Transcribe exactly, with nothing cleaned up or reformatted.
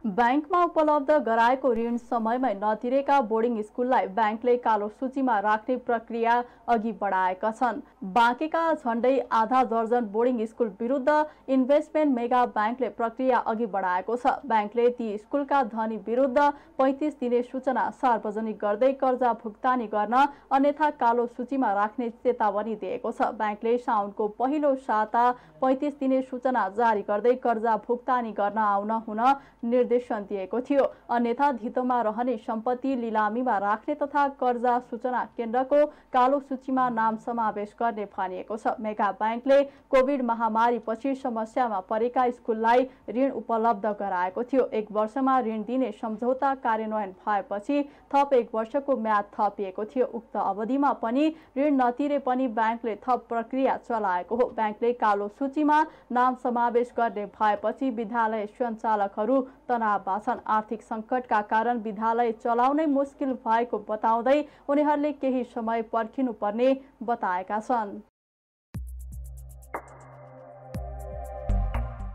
ब्याङ्कमा उपलब्ध गराएको ऋण समयमै नतिरेका बोर्डिङ स्कुललाई ब्याङ्कले कालो सूचीमा राख्ने प्रक्रिया अघि बढाएका छन्। बाँकेका झण्डै आधा दर्जन बोर्डिङ स्कुल विरुद्ध इन्भेस्टमेन्ट मेगा ब्याङ्कले प्रक्रिया अघि बढाएको छ। ब्याङ्कले ती स्कुलका धनी विरुद्ध पैँतिस दिने सूचना सार्वजनिक गर्दै कर्जा भुक्तानी गर्न अन्यथा कालो सूचीमा राख्ने चेतावनी दिएको छ। ब्याङ्कले साउनको पहिलो साता पैँतिस दिने सूचना जारी गर्दै कर्जा भुक्तानी गर्न आउन हुन निर्देशन दिएको थियो। अन्यथा धितोमा रहने सम्पत्ति लिलामीमा राख्ने तथा कर्जा सूचना केन्द्रको कालो सूचीमा नाम समावेश गर्ने भनिएको छ। मेगा ब्याङ्कले कोभिड महामारी पछि समस्यामा परेका स्कुललाई ऋण उपलब्ध गराएको थियो। एक वर्षमा ऋण दिने सम्झौता कार्यान्वयन भएपछि थप एक वर्षको म्याद थपिएको थियो। उक्त अवधिमा पनि ऋण नतिरे पनि ब्याङ्कले थप प्रक्रिया चलाएको हो। ब्याङ्कले कालो सूचीमा नाम समावेश गर्ने भएपछि विद्यालय सञ्चालकहरू तनावमा छन्। आर्थिक सङ्कटका कारण विद्यालय चलाउनै मुस्किल भएको बताउँदै उनीहरूले केही समय पर्खिनुपर्ने बताएका छन्।